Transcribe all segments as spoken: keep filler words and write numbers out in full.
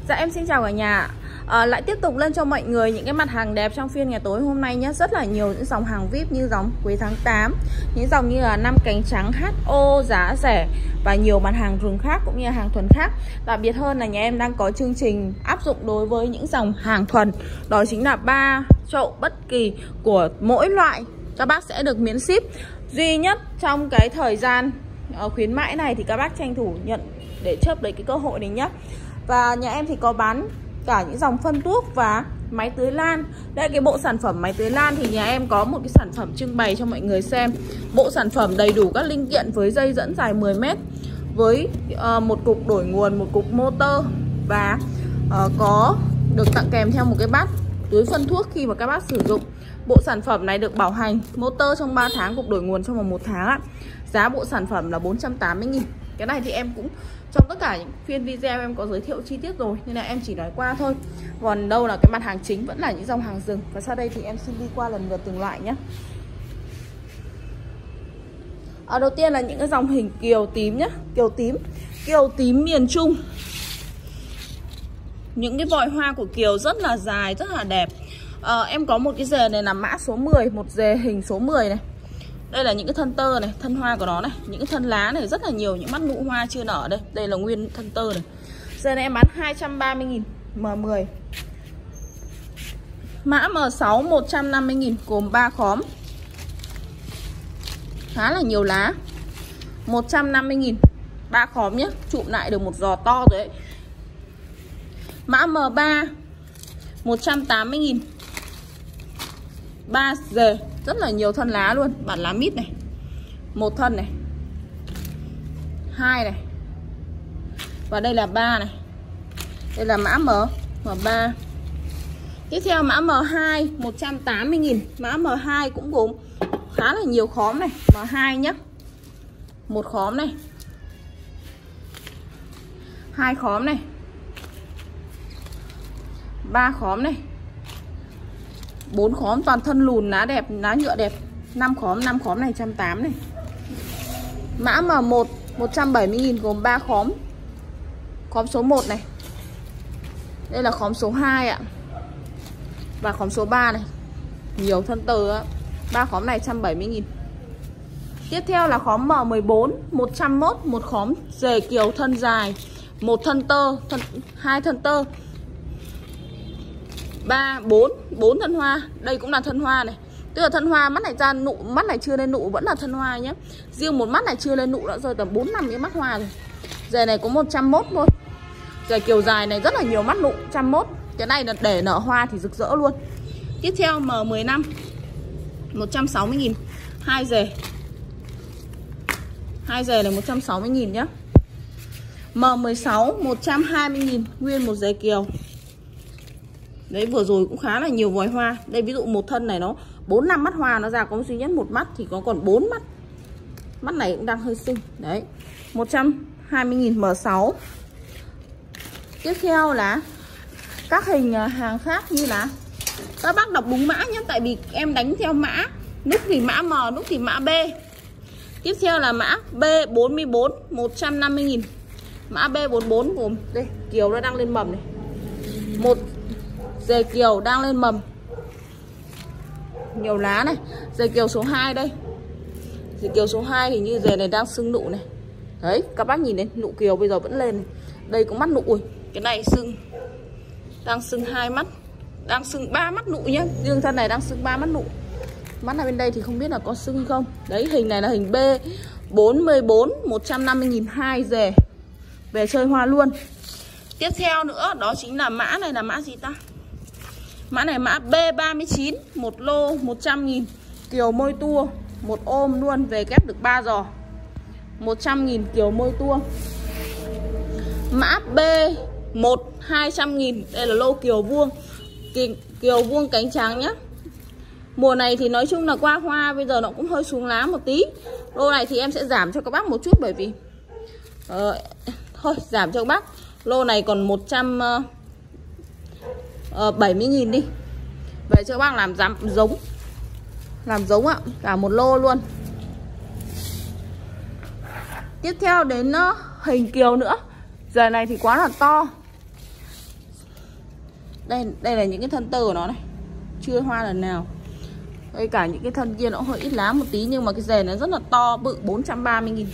Dạ em xin chào cả nhà. à, Lại tiếp tục lên cho mọi người những cái mặt hàng đẹp trong phiên ngày tối hôm nay nhé. Rất là nhiều những dòng hàng vi ai pi như dòng Quế tháng tám, những dòng như là năm cánh trắng hát o giá rẻ và nhiều mặt hàng rừng khác cũng như là hàng thuần khác. Đặc biệt hơn là nhà em đang có chương trình áp dụng đối với những dòng hàng thuần, đó chính là ba chậu bất kỳ của mỗi loại các bác sẽ được miễn ship. Duy nhất trong cái thời gian uh, khuyến mãi này thì các bác tranh thủ nhận để chớp lấy cái cơ hội này nhé. Và nhà em thì có bán cả những dòng phân tuốc và máy tưới lan. Đây cái bộ sản phẩm máy tưới lan thì nhà em có một cái sản phẩm trưng bày cho mọi người xem. Bộ sản phẩm đầy đủ các linh kiện với dây dẫn dài mười mét, với uh, một cục đổi nguồn, một cục motor và uh, có được tặng kèm theo một cái bát tưới phân thuốc khi mà các bác sử dụng. Bộ sản phẩm này được bảo hành motor trong ba tháng, cục đổi nguồn trong vòng một tháng ạ. Giá bộ sản phẩm là bốn trăm tám mươi nghìn. Cái này thì em cũng trong tất cả những phiên video em có giới thiệu chi tiết rồi, nên là em chỉ nói qua thôi. Còn đâu là cái mặt hàng chính vẫn là những dòng hàng rừng. Và sau đây thì em xin đi qua lần lượt từng loại nhé. Ở đầu tiên là những cái dòng hình kiều tím nhé. Kiều tím, kiều tím miền Trung. Những cái vòi hoa của kiều rất là dài, rất là đẹp. à, Em có một cái dề này là mã số mười, một dề hình số mười này. Đây là những cái thân tơ này, thân hoa của nó này, những cái thân lá này rất là nhiều, những mắt nụ hoa chưa nở đây. Đây là nguyên thân tơ này. Giờ này em bán hai trăm ba mươi nghìn, M mười. Mã M sáu một trăm năm mươi nghìn, gồm ba khóm. Khá là nhiều lá. một trăm năm mươi nghìn, ba khóm nhé, chụm lại được một giò to rồi đấy. Mã M ba một trăm tám mươi nghìn, ba dề, rất là nhiều thân lá luôn, bản lá mít này. Một thân này, hai này, và đây là ba này. Đây là mã M, M ba. Tiếp theo mã M hai một trăm tám mươi nghìn. Mã M hai cũng gồm khá là nhiều khóm này. M hai nhé, một khóm này, hai khóm này, ba khóm này, bốn khóm, toàn thân lùn, lá đẹp, lá nhựa đẹp. Năm khóm, năm khóm này một trăm tám mươi này. Mã M một một trăm bảy mươi nghìn, gồm ba khóm. Khóm số một này. Đây là khóm số hai ạ. Và khóm số ba này. Nhiều thân tơ á. Ba khóm này một trăm bảy mươi nghìn. Tiếp theo là khóm M mười bốn, một trăm mốt, một khóm dề kiều thân dài, một thân tơ, thân, hai thân tơ, ba, bốn, bốn thân hoa. Đây cũng là thân hoa này. Tức là thân hoa, mắt này ra nụ, mắt này chưa lên nụ vẫn là thân hoa nhé. Riêng một mắt này chưa lên nụ đã rơi tầm bốn năm cái mắt hoa rồi. Dề này có một trăm mốt thôi. Dề kiều dài này rất là nhiều mắt nụ, một trăm mốt. Cái này là để nở hoa thì rực rỡ luôn. Tiếp theo M mười lăm, một trăm sáu mươi nghìn, hai dề. Hai dề là một trăm sáu mươi nghìn nhé. M mười sáu, một trăm hai mươi nghìn, nguyên một dề kiều. Đấy, vừa rồi cũng khá là nhiều vòi hoa. Đây ví dụ một thân này nó bốn năm mắt hoa, nó ra có duy nhất một mắt thì có còn bốn mắt. Mắt này cũng đang hơi xinh. Đấy, một trăm hai mươi nghìn M sáu. Tiếp theo là các hình hàng khác như là các bác đọc đúng mã nhé, tại vì em đánh theo mã. Lúc thì mã M, lúc thì mã B. Tiếp theo là mã B bốn mươi bốn, một trăm năm mươi nghìn. Mã B bốn mươi bốn gồm đây, kiều nó đang lên mầm này. Một dề kiều đang lên mầm, nhiều lá này. Dề kiều số hai đây. Dề kiều số hai thì như dề này đang sưng nụ này. Đấy, các bác nhìn đến nụ kiều bây giờ vẫn lên này. Đây cũng mắt nụ. Ui, cái này sưng, đang sưng hai mắt, đang sưng ba mắt nụ nhé. Riêng thân này đang sưng ba mắt nụ. Mắt này bên đây thì không biết là có sưng không. Đấy, hình này là hình B bốn mươi bốn, một trăm năm mươi nghìn, hai dề. Về chơi hoa luôn. Tiếp theo nữa đó chính là mã này là mã gì ta? Mã này mã B ba mươi chín, một lô một trăm nghìn, kiều môi tua, một ôm luôn, về kép được ba giò. một trăm nghìn kiều môi tua. Mã B một, hai trăm nghìn, đây là lô kiều vuông. Kiều vuông cánh trắng nhá. Mùa này thì nói chung là qua hoa bây giờ nó cũng hơi xuống lá một tí. Lô này thì em sẽ giảm cho các bác một chút bởi vì uh, thôi giảm cho các bác. Lô này còn một trăm bảy mươi nghìn đi. Về cho các bác làm giảm giống. Làm giống ạ, cả một lô luôn. Tiếp theo đến uh, hình kiều nữa. Giờ này thì quá là to. Đây đây là những cái thân tơ của nó này, chưa hoa lần nào. Đây cả những cái thân kia nó hơi ít lá một tí, nhưng mà cái rể nó rất là to bự, bốn trăm ba mươi nghìn.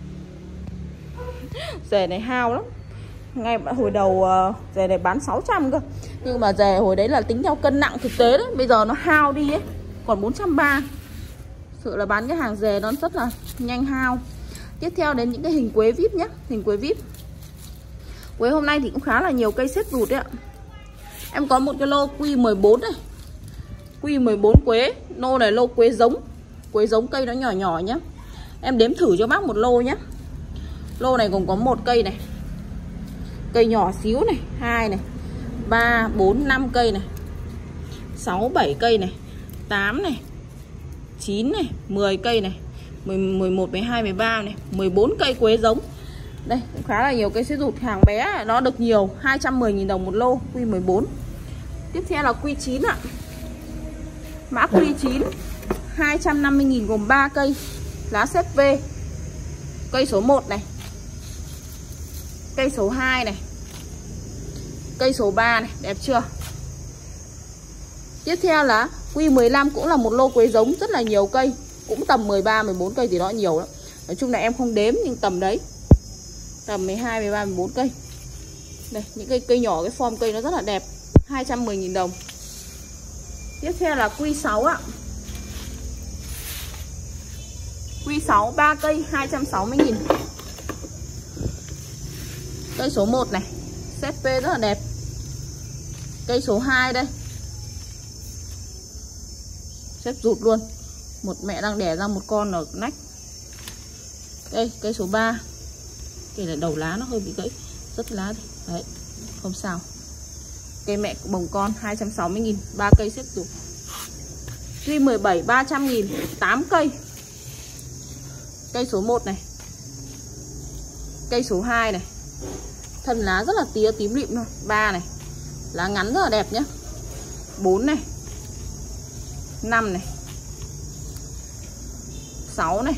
Rể này hao lắm. Ngay hồi đầu rể này bán sáu trăm cơ, nhưng mà rể hồi đấy là tính theo cân nặng thực tế đấy, bây giờ nó hao đi ấy, còn bốn trăm ba mươi. Sự là bán cái hàng rể nó rất là nhanh hao. Tiếp theo đến những cái hình quế vip nhé. Hình quế vip, quế hôm nay thì cũng khá là nhiều cây xếp rụt đấy ạ. Em có một cái lô Q mười bốn này, Q mười bốn quế. Lô này lô quế giống, quế giống cây nó nhỏ nhỏ nhá. Em đếm thử cho bác một lô nhé. Lô này gồm có một cây này, cây nhỏ xíu này, hai này, ba, bốn, năm cây này, sáu, bảy cây này, tám này, chín này, mười cây này, mười một, mười hai, mười ba này, mười bốn cây quế giống. Đây cũng khá là nhiều cây xếp rụt. Hàng bé nó được nhiều, hai trăm mười nghìn đồng một lô Q mười bốn. Tiếp theo là Q chín ạ. Mã Q chín hai trăm năm mươi nghìn gồm ba cây, lá xếp V. Cây số một này, cây số hai này, cây số ba này, đẹp chưa? Tiếp theo là Q mười lăm, cũng là một lô quế giống, rất là nhiều cây, cũng tầm mười ba, mười bốn cây thì đó, nhiều lắm. Nói chung là em không đếm nhưng tầm đấy, tầm mười hai, mười ba, mười bốn cây. Đây, những cây cây nhỏ, cái form cây nó rất là đẹp, hai trăm mười nghìn đồng. Tiếp theo là Q sáu ạ. Q sáu ba cây, hai trăm sáu mươi nghìn. Cây số một này, xếp V rất là đẹp. Cây số hai đây, xếp rụt luôn, một mẹ đang đẻ ra một con ở nách. Đây, cây số ba. Cây này đầu lá nó hơi bị gãy, rất lá thì đấy, không sao. Cây mẹ bồng con hai trăm sáu mươi nghìn, ba cây xếp rụt. Q mười bảy ba trăm nghìn, tám cây. Cây số một này, cây số hai này, thân lá rất là tía tím lịm thôi. Ba này, lá ngắn rất là đẹp nhé. Bốn này, năm này, sáu này,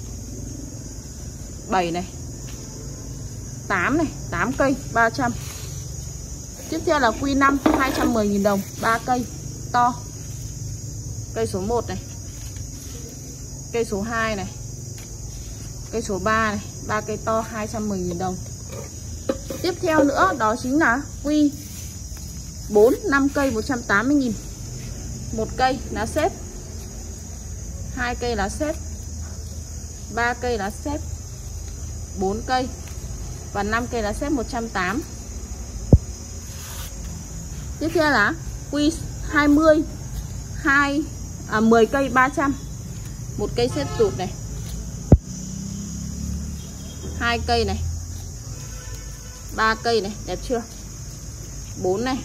bảy này, tám này, tám cây, ba trăm. Tiếp theo là Q năm hai trăm mười nghìn đồng, ba cây to. Cây số một này, cây số hai này, cây số ba này, ba cây to, hai trăm mười nghìn đồng. Tiếp theo nữa đó chính là Q bốn, năm cây, một trăm tám mươi nghìn. Một cây lá xếp, hai cây lá xếp, ba cây lá xếp, bốn cây và năm cây lá xếp, một trăm tám mươi. Tiếp theo là Q hai mươi, hai à, mười cây, ba trăm. Một cây xếp rụt này, hai cây này, ba cây này, đẹp chưa? Bốn này,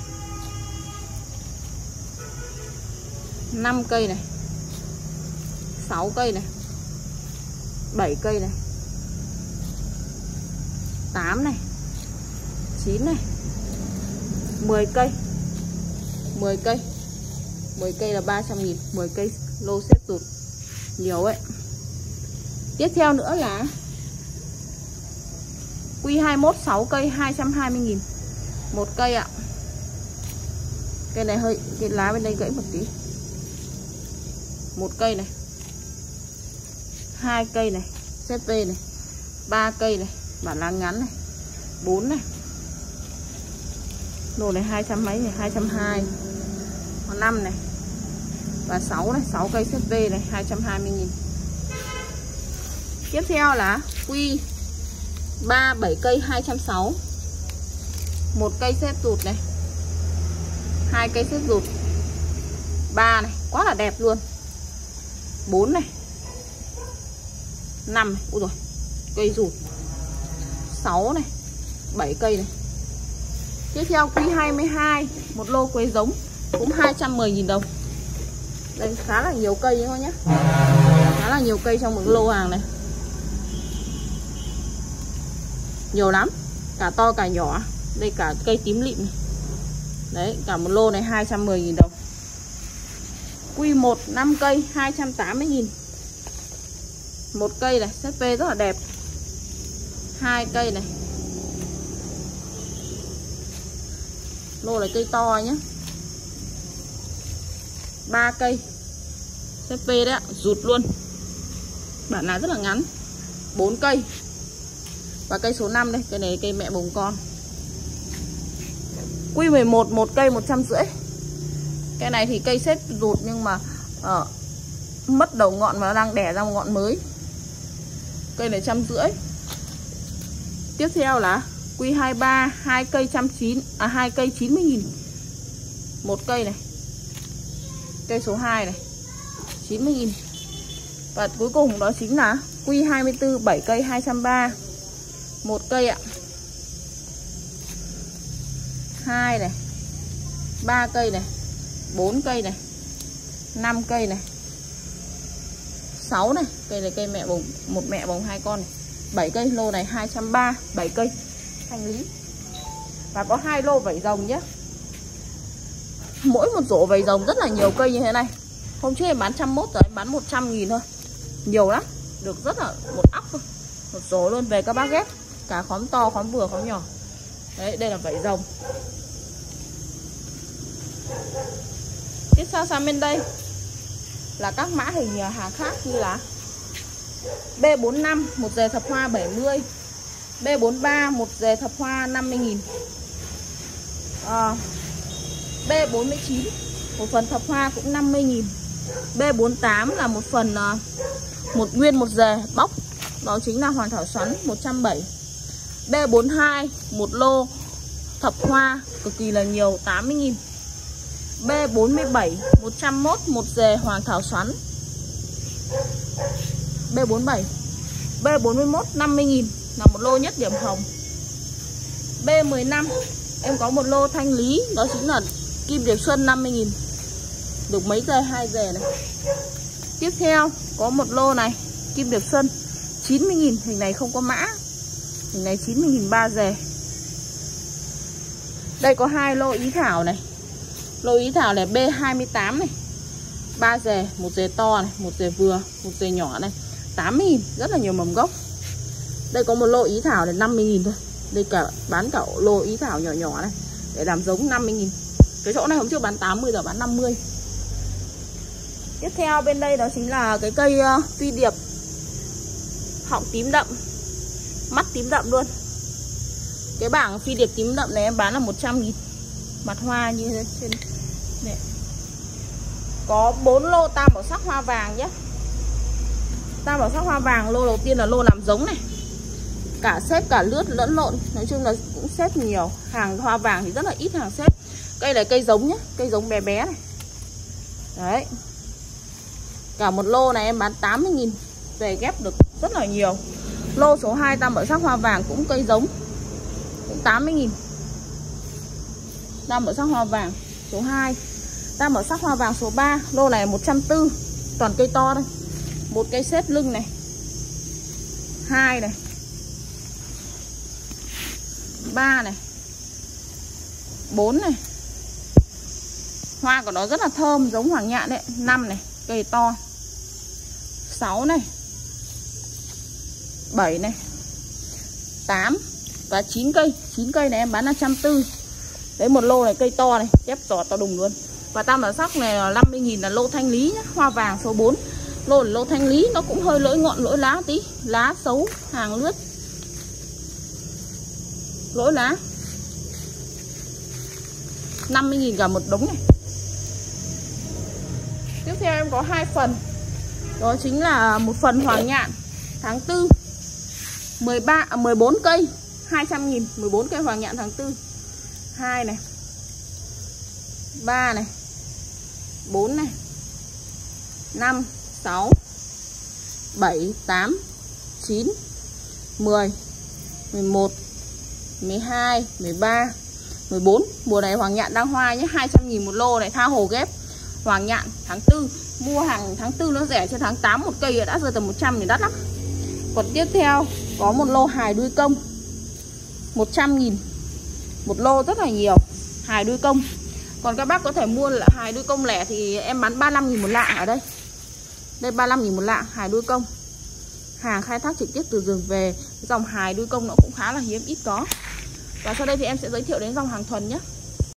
năm cây này, sáu cây này, bảy cây này, tám này, chín này, mười cây, mười cây, mười cây là ba trăm nghìn, mười cây lô xếp rụt, nhiều ấy. Tiếp theo nữa là Q hai mốt, sáu cây, hai trăm hai mươi nghìn. Một cây ạ. Cây này hơi, cái lá bên đây gãy một tí. Một cây này, hai cây này, xếp V này, ba cây này, bản lá ngắn này, bốn này. Đồ này hai trăm mấy này, hai trăm hai mươi. Còn năm này và sáu này, sáu cây xếp V này, hai trăm hai mươi nghìn. Tiếp theo là Q ba, bảy cây, hai trăm sáu mươi. Một cây xếp rụt này, hai cây xếp rụt, ba này, quá là đẹp luôn. Bốn này, năm này, ui rồi, cây rụt. Sáu này, bảy cây này. Tiếp theo Q hai mươi hai, một lô quế giống, cũng hai trăm mười nghìn đồng. Đây khá là nhiều cây thôi nhé, khá là nhiều cây trong một lô hàng này, nhiều lắm, cả to cả nhỏ. Đây cả cây tím lịm này. Đấy, cả một lô này hai trăm mười nghìn đồng. Q một, năm cây, hai trăm tám mươi nghìn. Một cây này, xếp V rất là đẹp. Hai cây này, Lô này cây to nhá. ba cây xê pê đấy ạ, rụt luôn. Bản lá rất là ngắn. bốn cây. Và cây số năm đây, cây này cây mẹ bồng con. Quy mười một, một cây một trăm rưỡi. Cây này thì cây xếp rụt nhưng mà uh, mất đầu ngọn và đang đẻ ra một ngọn mới. Cây này trăm rưỡi. Tiếp theo là quy hai ba, hai cây trăm chín, à hai cây chín mươi nghìn. Một cây này. Cây số hai này, chín mươi nghìn. Và cuối cùng đó chính là quy hai mươi tư, bảy cây hai trăm ba mươi. Một cây ạ. Hai này. Ba cây này. Bốn cây này. Năm cây này. Sáu này. Cây này cây mẹ bồng, một mẹ bồng hai con này. Bảy cây, lô này hai trăm ba mươi, bảy cây thanh lý. Và có hai lô vảy rồng nhé. Mỗi một rổ vảy rồng rất là nhiều cây như thế này. Hôm trước em bán một trăm mốt rồi, em bán một trăm nghìn thôi. Nhiều lắm. Được rất là một óc thôi. Một rổ luôn, về các bác ghép. Cả khóm to, khóm vừa, khóm nhỏ. Đấy, đây là vảy rồng. Tiếp theo sang bên đây là các mã hình hàng khác như là B bốn năm, một dề thập hoa bảy mươi. B bốn ba, một dề thập hoa năm mươi nghìn. à, B bốn chín, một phần thập hoa cũng năm mươi nghìn. B bốn tám là một phần uh, một nguyên một dề bóc. Đó chính là hoàng thảo xoắn một trăm bảy mươi. B bốn hai, một lô thập hoa cực kỳ là nhiều, tám mươi nghìn. B bốn bảy, một trăm mốt, một dề hoàng thảo xoắn. B bốn bảy. B bốn mốt, năm mươi nghìn là một lô nhất điểm hồng. B mười lăm, em có một lô thanh lý, đó chính là kim điệp xuân năm mươi nghìn. Được mấy dề, hai dề này. Tiếp theo có một lô này, kim điệp xuân chín mươi nghìn, hình này không có mã. Hình này chín mươi nghìn ba dề. Đây có hai lô ý thảo này. Lô ý thảo này B hai mươi tám này. ba dề, một dề to này, một dề vừa, một dề nhỏ này, tám mươi nghìn, rất là nhiều mầm gốc. Đây có một lô ý thảo này năm mươi nghìn thôi. Đây cả bán cả lô ý thảo nhỏ nhỏ này để làm giống năm mươi nghìn. Cái chỗ này hôm trước bán tám mươi, giờ bán năm mươi. Tiếp theo bên đây đó chính là cái cây uh, phi điệp họng tím đậm, mắt tím đậm luôn. Cái bảng phi điệp tím đậm này em bán là một trăm nghìn. Mặt hoa như thế trên này. Có bốn lô tam bảo sắc hoa vàng nhé. Tam bảo sắc hoa vàng, lô đầu tiên là lô làm giống này. Cả xếp cả lướt lẫn lộn, nói chung là cũng xếp nhiều. Hàng hoa vàng thì rất là ít hàng xếp. Cây này cây giống nhé, cây giống bé bé này. Đấy. Cả một lô này em bán tám mươi nghìn. Về ghép được rất là nhiều. Lô số hai tam bảo sắc hoa vàng cũng cây giống, cũng tám mươi nghìn. Tam bảo sắc hoa vàng số hai. Tam bảo sắc hoa vàng số ba, lô này một trăm tư mươi. Toàn cây to đây. Một cây xếp lưng này. Hai này. Ba này. Bốn này. Hoa của nó rất là thơm, giống hoàng nhạn đấy. Năm này, cây to. Sáu này. Bảy này. Tám và chín cây. Chín cây này em bán là một trăm tư mươi. Đấy, một lô này cây to này, chép giò to đùng luôn. Và tam bảo sắc này là năm mươi nghìn là lô thanh lý nhá. Hoa vàng số bốn. Lô là lô thanh lý, nó cũng hơi lỗi ngọn lỗi lá tí. Lá xấu, hàng lướt. Lỗi lá năm mươi nghìn cả một đống này. Tiếp theo em có hai phần. Đó chính là một phần hoàng nhạn tháng tư mười ba, mười bốn cây hai trăm nghìn. Mười bốn cây hoàng nhạn tháng tư. Hai này. Ba này. Bốn này. Năm, sáu, bảy, tám, chín, mười, mười một, mười hai, mười ba, mười bốn. Mùa này hoàng nhạn đang hoa nhé. Hai trăm nghìn một lô này, tha hồ ghép. Hoàng nhạn tháng tư. Mua hàng tháng tư nó rẻ, cho tháng tám một cây đã rơi tầm một trăm thì đắt lắm. Còn tiếp theo có một lô hài đuôi công một trăm nghìn. Một lô rất là nhiều. Hài đuôi công. Còn các bác có thể mua là hài đuôi công lẻ thì em bán ba mươi lăm nghìn một lạng ở đây. Đây ba mươi lăm nghìn một lạng hài đuôi công. Hàng khai thác trực tiếp từ rừng về. Dòng hài đuôi công nó cũng khá là hiếm, ít có. Và sau đây thì em sẽ giới thiệu đến dòng hàng thuần nhé.